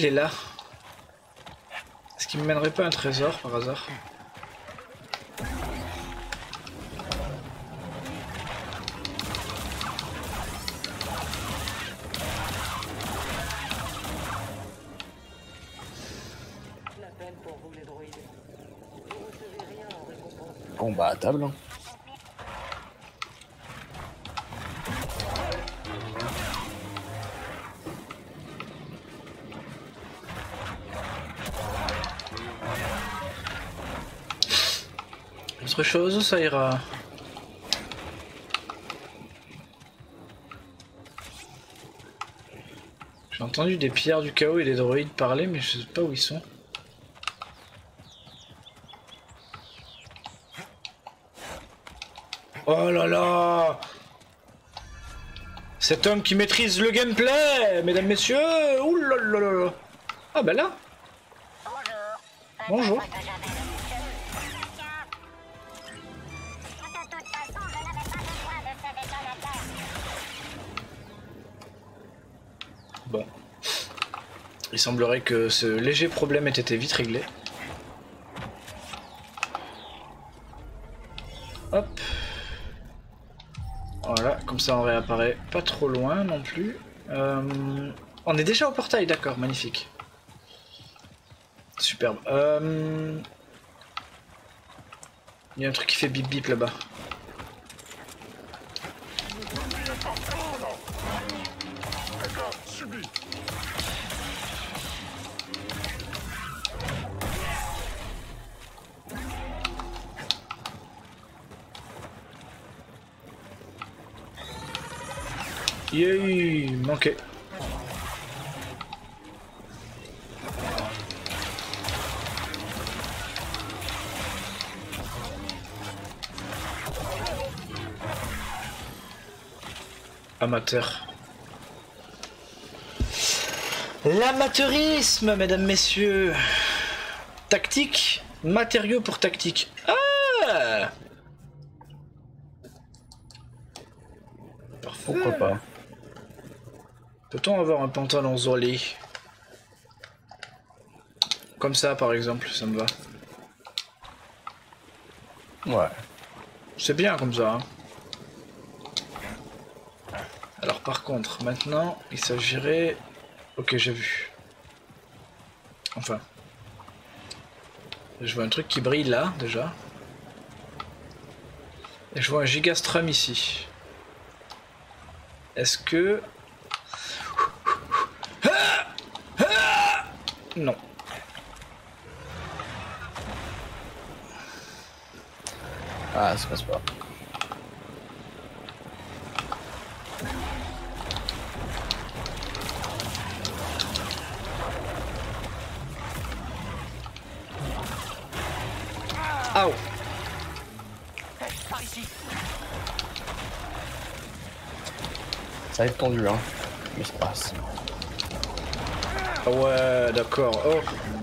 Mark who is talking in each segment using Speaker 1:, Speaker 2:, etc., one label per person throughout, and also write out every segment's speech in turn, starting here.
Speaker 1: il est là? Est-ce qu'il me mènerait pas un trésor par hasard?
Speaker 2: Bon bah à table. Hein.
Speaker 1: Autre chose, ça ira. J'ai entendu des pillards du chaos et des droïdes parler, mais je sais pas où ils sont. Oh là là! Cet homme qui maîtrise le gameplay, mesdames, messieurs! Ouh là là là là! Ah bah là! Bonjour! Bon. Il semblerait que ce léger problème ait été vite réglé. Hop. Voilà, comme ça on réapparaît pas trop loin non plus. On est déjà au portail, d'accord, magnifique. Superbe. Il y a un truc qui fait bip bip là-bas. Yay, manqué. Amateur. L'amateurisme, mesdames, messieurs. Tactique, matériaux pour tactique. Ah! Parfait.
Speaker 2: Pourquoi pas?
Speaker 1: Peut-on avoir un pantalon Zoli? Comme ça, par exemple, ça me va.
Speaker 2: Ouais.
Speaker 1: C'est bien comme ça. Hein. Alors par contre, maintenant, il s'agirait... Ok, j'ai vu. Enfin. Je vois un truc qui brille là, déjà. Et je vois un gigastrum ici. Est-ce que... Non.
Speaker 2: Ah, ça passe pas.
Speaker 1: Aouh.
Speaker 2: Ça va être tendu, hein. Mais ça passe.
Speaker 1: Ah ouais, d'accord. Oh.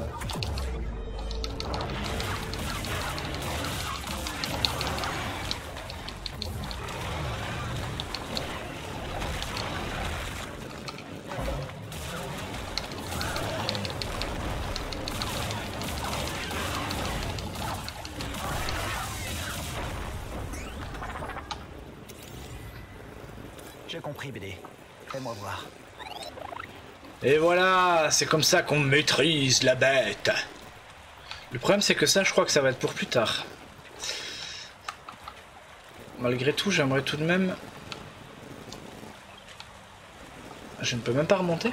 Speaker 3: J'ai compris, BD. Fais-moi voir.
Speaker 1: Et voilà, c'est comme ça qu'on maîtrise la bête. Le problème c'est que ça, je crois que ça va être pour plus tard. Malgré tout, j'aimerais tout de même... Je ne peux même pas remonter?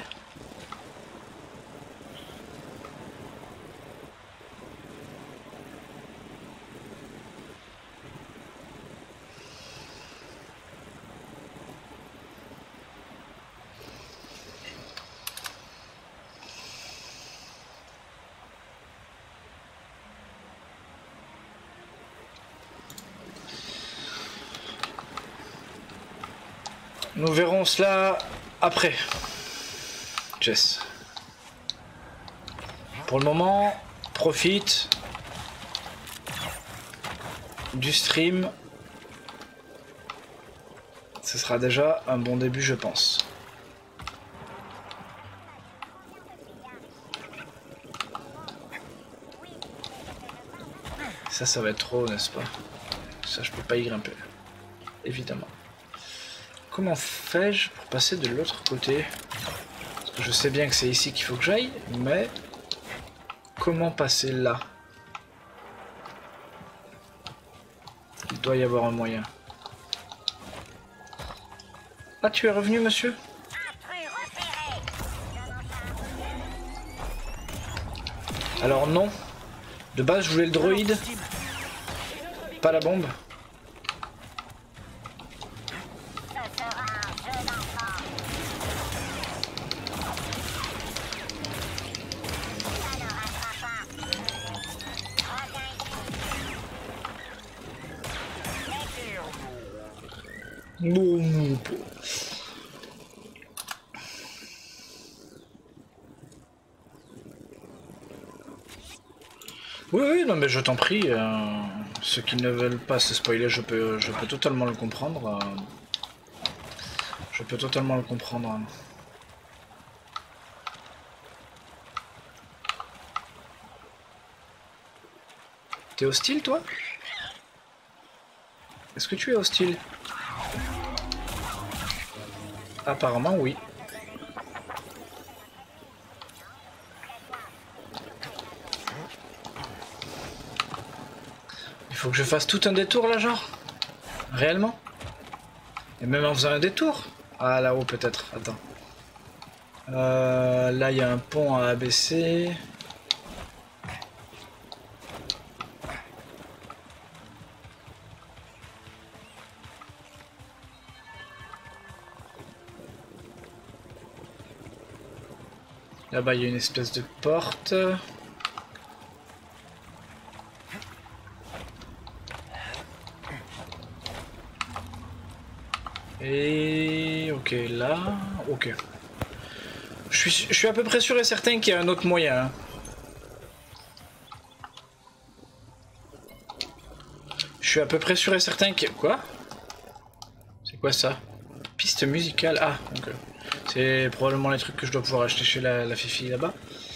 Speaker 1: Nous verrons cela après. Jess. Pour le moment, profite du stream. Ce sera déjà un bon début, je pense. Ça va être trop, n'est-ce pas? Ça, je peux pas y grimper. Évidemment. Comment fais-je pour passer de l'autre côté? Parce que je sais bien que c'est ici qu'il faut que j'aille, mais... Comment passer là? Il doit y avoir un moyen. Ah, tu es revenu, monsieur? Alors non. De base, je voulais le droïde. Pas la bombe. Bon. Oui, non mais je t'en prie, ceux qui ne veulent pas se spoiler, je peux totalement le comprendre. Je peux totalement le comprendre. T'es hostile, toi? Est-ce que tu es hostile? Apparemment, oui. Il faut que je fasse tout un détour, là, genre? Réellement? Et même en faisant un détour? Ah, là-haut, peut-être. Attends. Là, il y a un pont à abaisser. Là-bas, il y a une espèce de porte. Et... ok, là... ok. Je suis à peu près sûr et certain qu'il y a un autre moyen. Hein. Je suis à peu près sûr et certain que... Quoi? C'est quoi ça? Piste musicale. Ah, ok. C'est probablement les trucs que je dois pouvoir acheter chez la Fifi là-bas.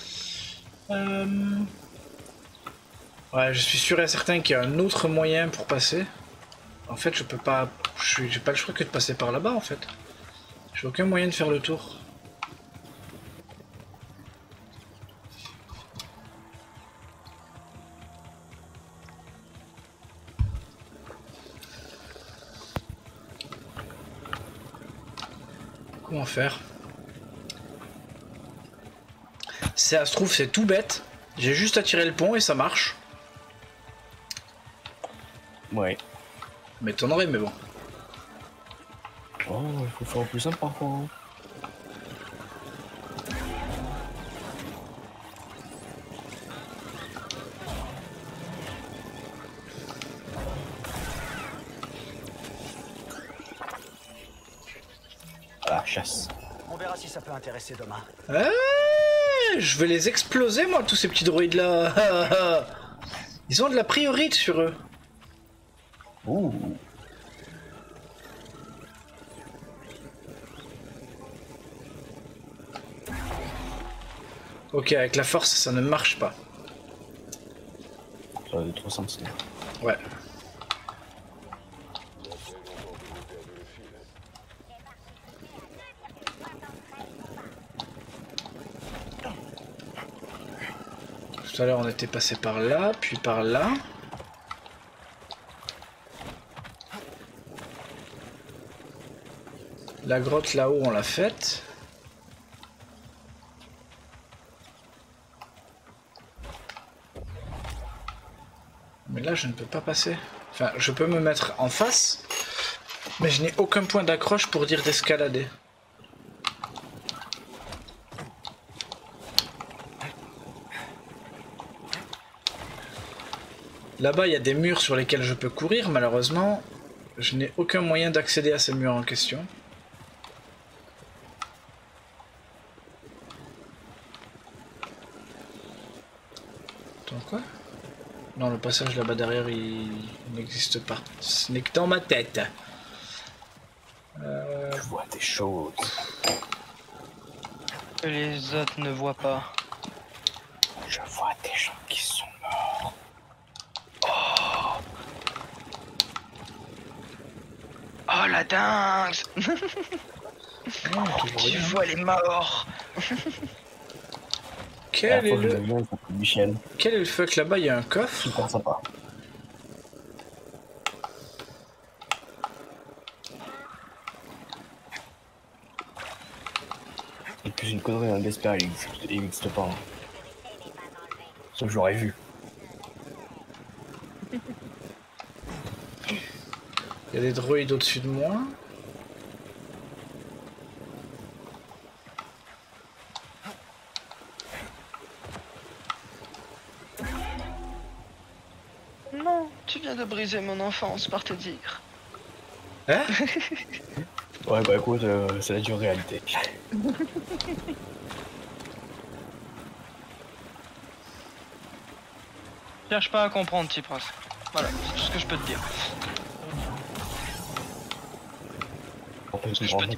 Speaker 1: Ouais, je suis sûr et certain qu'il y a un autre moyen pour passer. En fait, je peux pas... J'ai pas le choix que de passer par là-bas, en fait. J'ai aucun moyen de faire le tour. Comment faire? Ça se trouve, c'est tout bête. J'ai juste à tirer le pont et ça marche.
Speaker 2: Ouais.
Speaker 1: M'étonnerait, mais bon.
Speaker 2: Oh, il faut faire plus simple parfois. Hein. Ah, chasse.
Speaker 3: On verra si ça peut intéresser demain.
Speaker 1: Je vais les exploser, moi, tous ces petits droïdes là. Ils ont de la priorité sur eux.
Speaker 2: Ouh.
Speaker 1: Ok, avec la force, ça ne marche pas.
Speaker 2: Ça va être trop sensible.
Speaker 1: Ouais. Tout à l'heure, on était passé par là, puis par là. La grotte là-haut, on l'a faite. Mais là, je ne peux pas passer. Enfin, je peux me mettre en face, mais je n'ai aucun point d'accroche pour dire d'escalader. Là-bas, il y a des murs sur lesquels je peux courir. Malheureusement, je n'ai aucun moyen d'accéder à ces murs en question. Attends, quoi? Non, le passage là-bas derrière, il n'existe pas. Ce n'est que dans ma tête.
Speaker 2: Je vois des choses.
Speaker 4: Que les autres ne voient pas.
Speaker 2: Je vois des gens qui sont morts. Oh.
Speaker 4: Oh la dingue.
Speaker 1: Non, toujours
Speaker 4: Tu
Speaker 1: rien.
Speaker 4: vois les morts.
Speaker 1: Quel est
Speaker 2: fois que je
Speaker 1: le...
Speaker 2: l'ai vu, il s'appelle Michel.
Speaker 1: Quel est le fuck là-bas? Il y a un coffre.
Speaker 2: Super sympa. Et puis une connerie dans le Vesper, il n'existe pas. Hein. Ça, je l'aurais vu.
Speaker 1: Il y a des droïdes au-dessus de moi.
Speaker 4: Non, tu viens de briser mon enfance par te dire.
Speaker 1: Hein?
Speaker 2: Ouais, bah écoute, c'est la dure réalité.
Speaker 4: Cherche pas à comprendre, petit prince. Voilà, c'est tout ce que je peux te dire.
Speaker 2: En fait,
Speaker 4: Je peux te-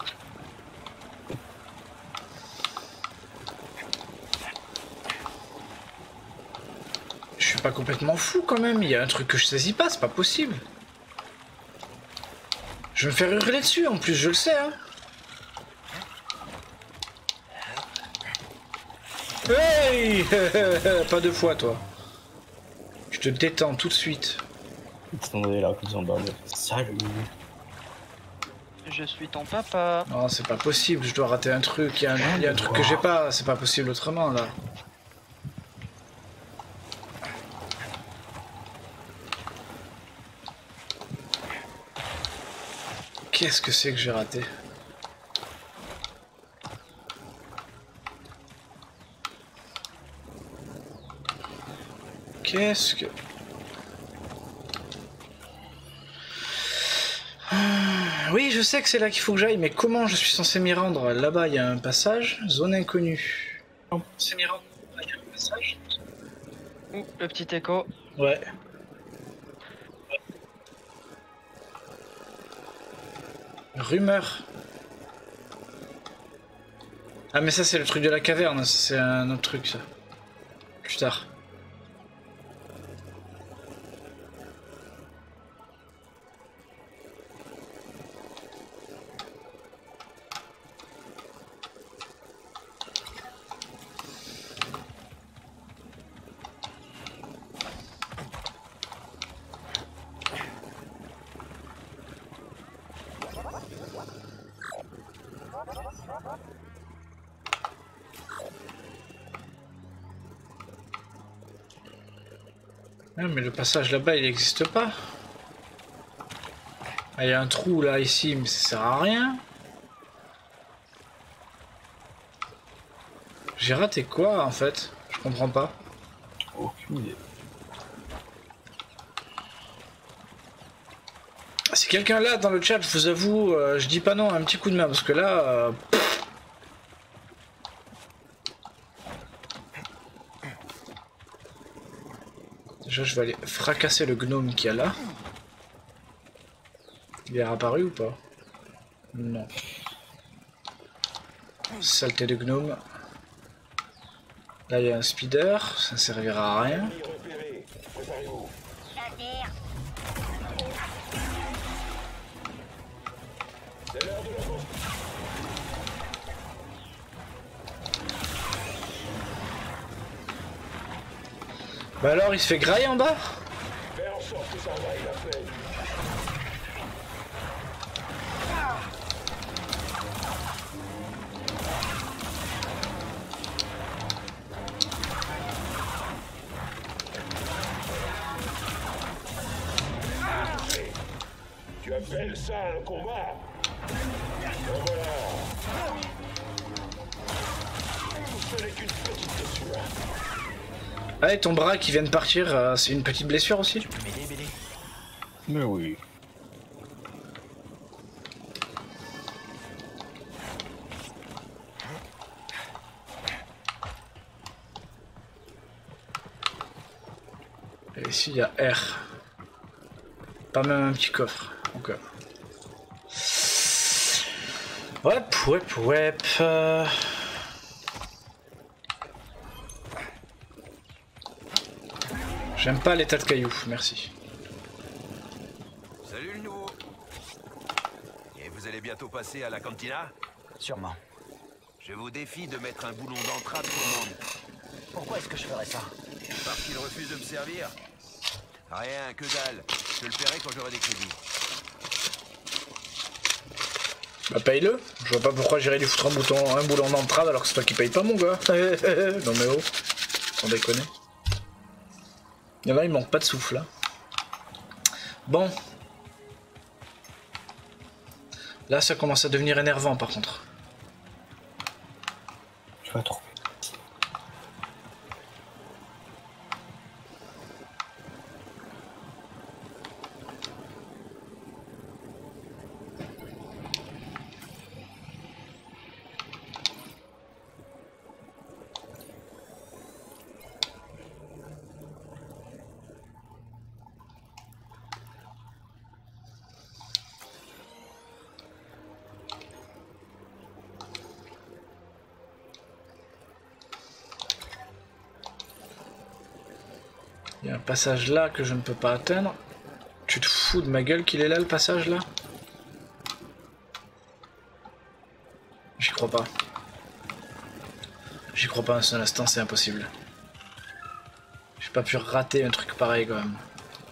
Speaker 1: Je suis pas complètement fou quand même. Il y a un truc que je saisis pas, c'est pas possible. Je vais me faire hurler dessus en plus, je le sais, hein. Hey. Pas deux fois, toi. Je te détends tout de suite.
Speaker 2: Attendez là, comme ça en bas. Salut.
Speaker 4: Je suis ton papa.
Speaker 1: Non, c'est pas possible, je dois rater un truc. Il y a un truc que j'ai pas, c'est pas possible autrement là. Qu'est-ce que c'est que j'ai raté? Qu'est-ce que... Oui, je sais que c'est là qu'il faut que j'aille, mais comment je suis censé m'y rendre? Là-bas, il y a un passage, zone inconnue. C'est m'y rendre, il y a un passage.
Speaker 4: Ouh, le petit écho.
Speaker 1: Ouais. Rumeur. Ah mais ça c'est le truc de la caverne, ça, c'est un autre truc ça. Plus tard. Ah, mais le passage là-bas il n'existe pas. Ah, il y a un trou là ici, mais ça sert à rien. J'ai raté quoi en fait? Je comprends pas.
Speaker 2: Aucune idée.
Speaker 1: Si quelqu'un là dans le chat, je vous avoue, je dis pas non, un petit coup de main parce que là. Déjà, je vais aller fracasser le gnome qu'il y a là. Il est réapparu ou pas? Non. Saleté de gnome. Là, il y a un speeder, ça ne servira à rien. Bah alors, il se fait grailler en bas?
Speaker 5: Tu appelles ça un combat? Ben voilà. Ce n'est qu'une petite blessure.
Speaker 1: Allez, ton bras qui vient de partir, c'est une petite blessure aussi?
Speaker 3: M'aider, Billy.
Speaker 2: Mais oui.
Speaker 1: Et ici, il y a R. Pas même un petit coffre. Ok. Wep. J'aime pas les tas de cailloux, merci.
Speaker 3: Salut le nouveau.
Speaker 6: allez bientôt passer à la cantina?
Speaker 3: Sûrement.
Speaker 6: Je vous défie de mettre un boulon d'entrave sur Mande.
Speaker 3: Pourquoi est-ce que je ferais ça?
Speaker 6: Parce qu'il refuse de me servir. Rien, que dalle. Je le paierai quand j'aurai des crédits.
Speaker 1: Bah paye-le. Je vois pas pourquoi j'irais lui foutre un boulon d'entrave alors que c'est toi qui paye pas mon gars. Non mais oh, sans déconner. Il y en a, il manque pas de souffle là. Bon. Là ça commence à devenir énervant par contre.
Speaker 2: Je vois trop.
Speaker 1: Il y a un passage là que je ne peux pas atteindre. Tu te fous de ma gueule qu'il est là le passage là? J'y crois pas. J'y crois pas un seul instant, c'est impossible. J'ai pas pu rater un truc pareil quand même.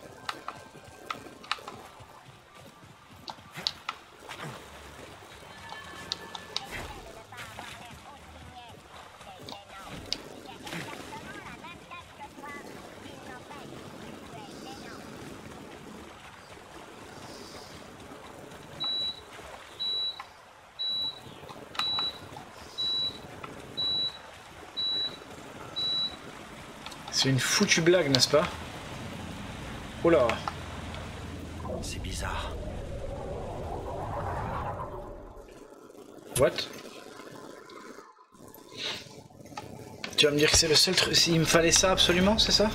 Speaker 1: C'est une foutue blague, n'est-ce pas? Oh là!
Speaker 3: C'est bizarre.
Speaker 1: What? Tu vas me dire que c'est le seul truc... Il me fallait ça absolument, c'est ça?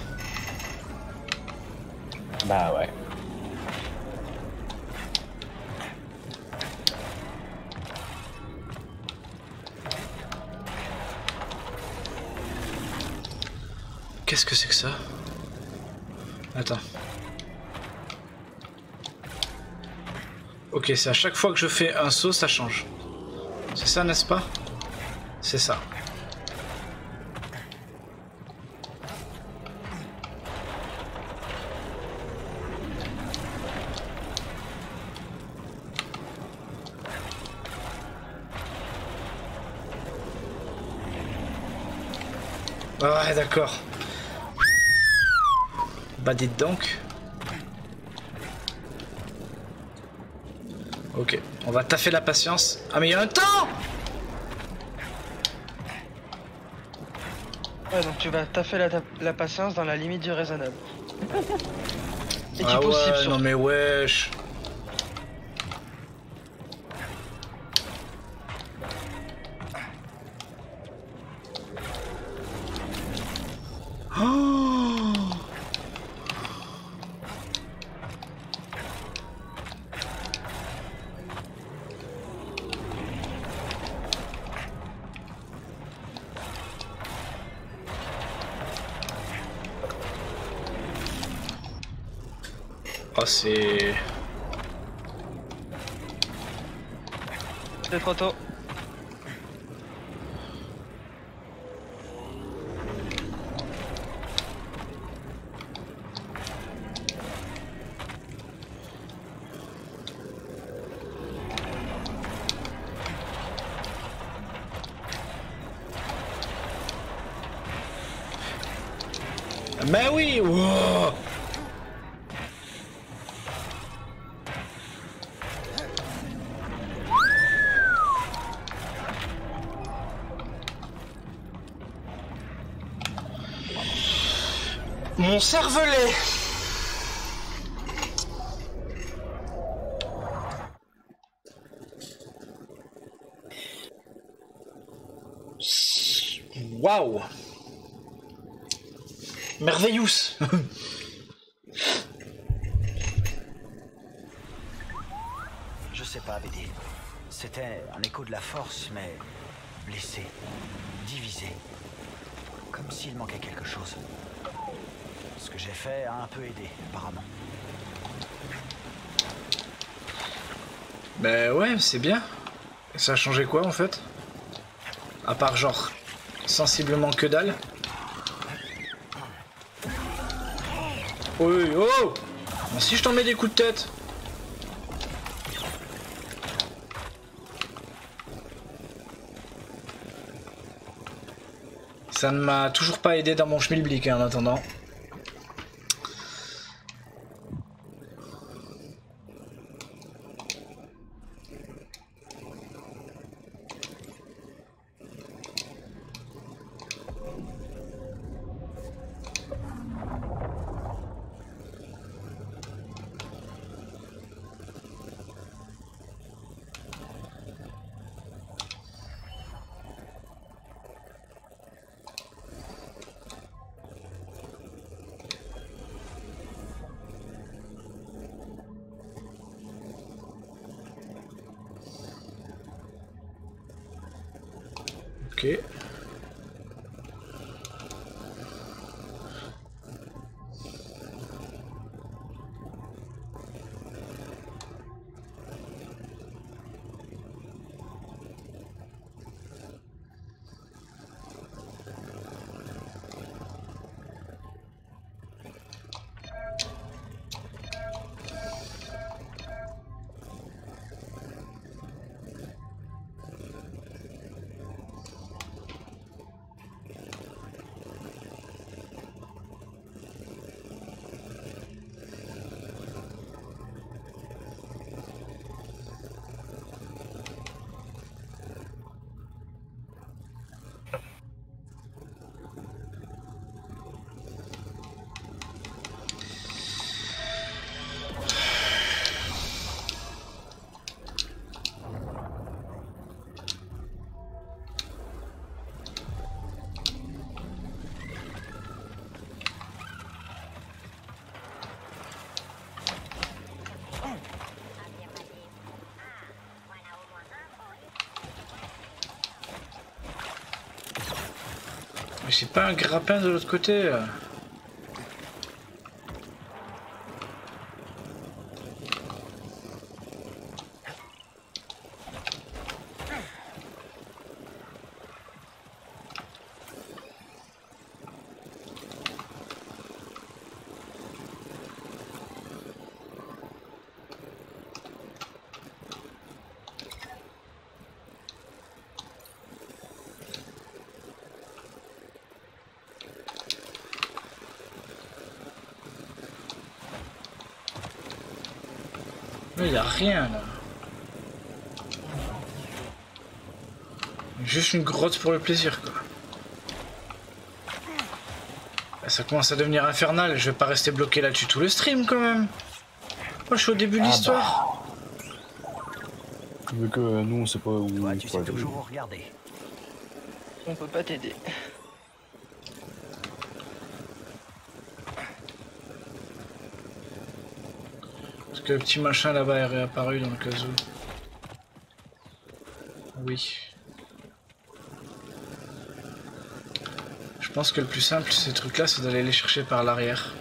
Speaker 2: Bah ouais.
Speaker 1: Qu'est-ce que c'est que ça? Attends. Ok, c'est à chaque fois que je fais un saut, ça change. C'est ça, n'est-ce pas? C'est ça. Ah ouais, d'accord. Bah dites donc. Ok, on va taffer la patience. Ah mais il y a un temps!
Speaker 4: Ouais, donc tu vas taffer la patience dans la limite du raisonnable. Et
Speaker 1: Ah
Speaker 4: du possible,
Speaker 1: ouais,
Speaker 4: surtout.
Speaker 1: non mais wesh. Oh! Oh c'est...
Speaker 4: C'est trop tôt.
Speaker 1: Mais oui! Wow. Mon cervelet! Waouh! Merveillous!
Speaker 3: Je sais pas, BD. C'était un écho de la force, mais blessé, divisé. Comme s'il manquait quelque chose. Ce que j'ai fait a un peu aidé, apparemment.
Speaker 1: Bah ouais, c'est bien. Et ça a changé quoi en fait? À part genre sensiblement que dalle. Oui, oh! Bon, si je t'en mets des coups de tête. Ça ne m'a toujours pas aidé dans mon schmilblick hein, en attendant. Ok. Mais c'est pas un grappin de l'autre côté. Il n'y a rien là. Juste une grotte pour le plaisir quoi. Ça commence à devenir infernal, je vais pas rester bloqué là-dessus tout le stream quand même. Moi je suis au début de l'histoire.
Speaker 2: Vu que nous on sait pas où
Speaker 3: Toi,
Speaker 2: il
Speaker 3: tu
Speaker 2: faut
Speaker 3: sais
Speaker 2: aller.
Speaker 3: toujours où regarder.
Speaker 4: On peut pas t'aider.
Speaker 1: Parce que le petit machin là-bas est réapparu dans le cas où. Oui. Je pense que le plus simple ces trucs là c'est d'aller les chercher par l'arrière.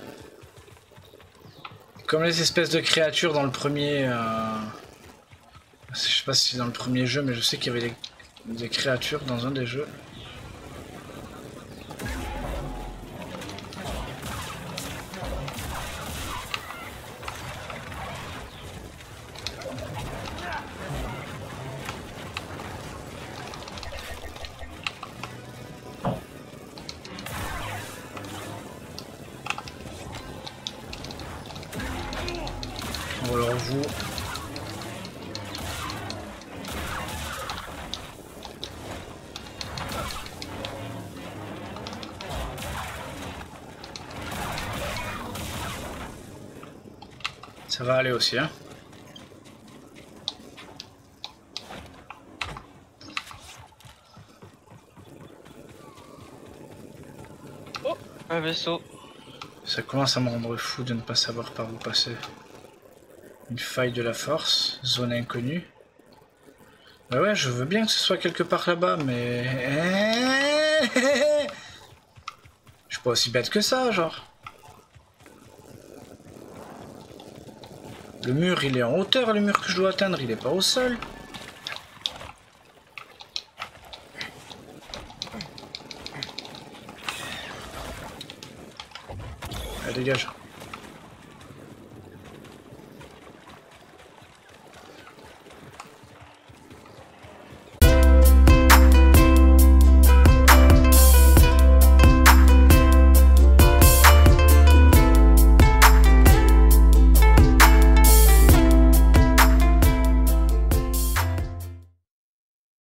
Speaker 1: Comme les espèces de créatures dans le premier... Je sais pas si c'est dans le premier jeu mais je sais qu'il y avait des créatures dans un des jeux. Bon alors vous... Ça va aller aussi hein.
Speaker 4: Oh, un vaisseau.
Speaker 1: Ça commence à me rendre fou de ne pas savoir par où passer. Une faille de la force, zone inconnue. Bah ouais, je veux bien que ce soit quelque part là-bas, mais... Je suis pas aussi bête que ça, genre. Le mur, il est en hauteur, le mur que je dois atteindre, il est pas au sol. Allez, dégage.